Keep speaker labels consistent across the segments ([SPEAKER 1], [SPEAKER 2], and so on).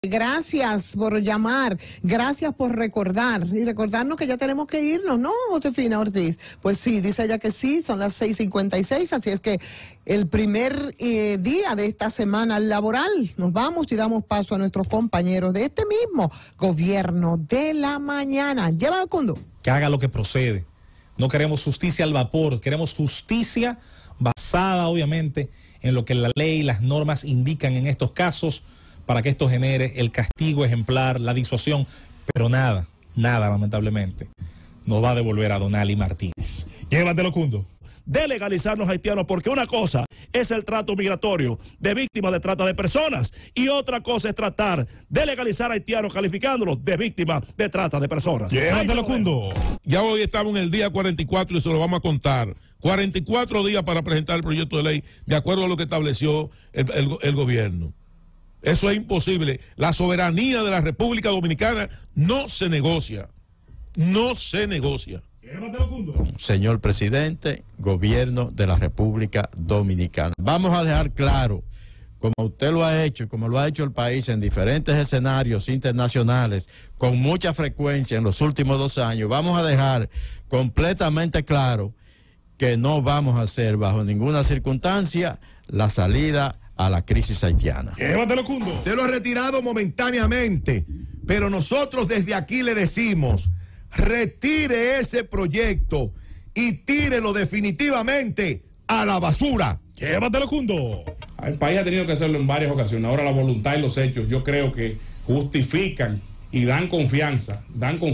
[SPEAKER 1] Gracias por llamar, gracias por recordar y recordarnos que ya tenemos que irnos, ¿no, Josefina Ortiz? Pues sí, dice ella que sí, son las 6:56, así es que el primer día de esta semana laboral nos vamos y damos paso a nuestros compañeros de este mismo gobierno de la mañana. Lleva Cundo.
[SPEAKER 2] Que haga lo que procede. No queremos justicia al vapor, queremos justicia basada obviamente en lo que la ley y las normas indican en estos casos, para que esto genere el castigo ejemplar, la disuasión, pero nada, lamentablemente, nos va a devolver a Donali Martínez.
[SPEAKER 3] Llévatelo, Cundo. De legalizar los haitianos, porque una cosa es el trato migratorio de víctimas de trata de personas y otra cosa es tratar de legalizar a haitianos calificándolos de víctimas de trata de personas.
[SPEAKER 2] Llévatelo, Cundo.
[SPEAKER 4] Ya hoy estamos en el día 44 y se lo vamos a contar. 44 días para presentar el proyecto de ley de acuerdo a lo que estableció el gobierno. Eso es imposible. La soberanía de la República Dominicana no se negocia. No se negocia.
[SPEAKER 5] Señor presidente, gobierno de la República Dominicana. Vamos a dejar claro, como usted lo ha hecho y como lo ha hecho el país en diferentes escenarios internacionales, con mucha frecuencia en los últimos 2 años, vamos a dejar completamente claro que no vamos a hacer bajo ninguna circunstancia la salida a la crisis haitiana.
[SPEAKER 3] Llévatelo, Cundo.
[SPEAKER 4] Usted lo ha retirado momentáneamente, pero nosotros desde aquí le decimos, retire ese proyecto y tírelo definitivamente a la basura.
[SPEAKER 3] Llévatelo, Cundo.
[SPEAKER 6] El país ha tenido que hacerlo en varias ocasiones. Ahora la voluntad y los hechos, yo creo que justifican y dan confianza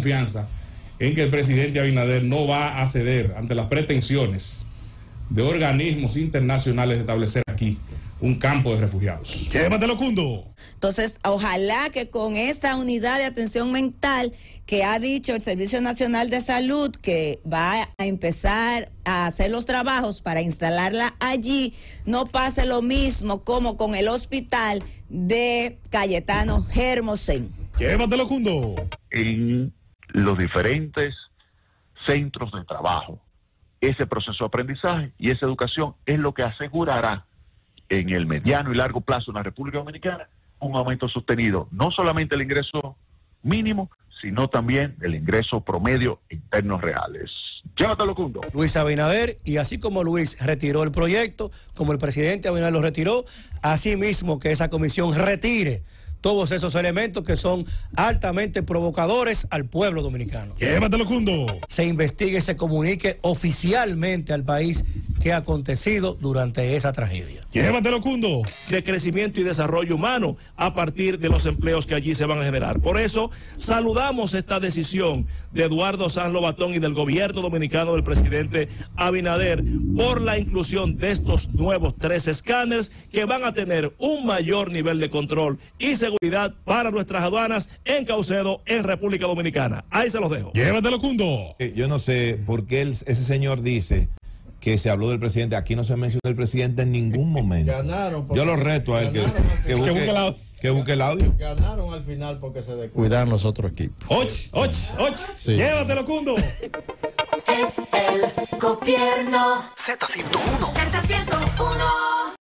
[SPEAKER 6] en que el presidente Abinader no va a ceder ante las pretensiones de organismos internacionales de establecer aquí un campo de refugiados.
[SPEAKER 3] Llévatelo, Cundo.
[SPEAKER 7] Entonces, ojalá que con esta unidad de atención mental que ha dicho el Servicio Nacional de Salud que va a empezar a hacer los trabajos para instalarla allí, no pase lo mismo como con el hospital de Cayetano Hermosén.
[SPEAKER 3] Llévatelo, Cundo.
[SPEAKER 8] En los diferentes centros de trabajo, ese proceso de aprendizaje y esa educación es lo que asegurará en el mediano y largo plazo en la República Dominicana un aumento sostenido, no solamente el ingreso mínimo, sino también el ingreso promedio en términos reales. Llévatelo, Cundo.
[SPEAKER 9] Luis Abinader, y así como Luis retiró el proyecto, como el presidente Abinader lo retiró, así mismo que esa comisión retire todos esos elementos que son altamente provocadores al pueblo dominicano.
[SPEAKER 3] Llévatelo, Cundo.
[SPEAKER 9] Se investigue y se comunique oficialmente al país qué ha acontecido durante esa tragedia.
[SPEAKER 3] Llévatelo, Cundo. De crecimiento y desarrollo humano a partir de los empleos que allí se van a generar. Por eso saludamos esta decisión de Eduardo Sanz Lobatón y del gobierno dominicano del presidente Abinader por la inclusión de estos nuevos 3 escáneres que van a tener un mayor nivel de control y seguridad para nuestras aduanas en Caucedo, en República Dominicana. Ahí se los dejo. Llévatelo, Cundo.
[SPEAKER 10] Yo no sé por qué ese señor dice que se habló del presidente. Aquí no se mencionó el presidente en ningún momento. Yo lo reto a él que busque el audio.
[SPEAKER 5] Ganaron al final porque se descuidaron los otros equipos.
[SPEAKER 3] Sí. Llévatelo, Cundo.
[SPEAKER 11] Es el gobierno. Z101. Z101.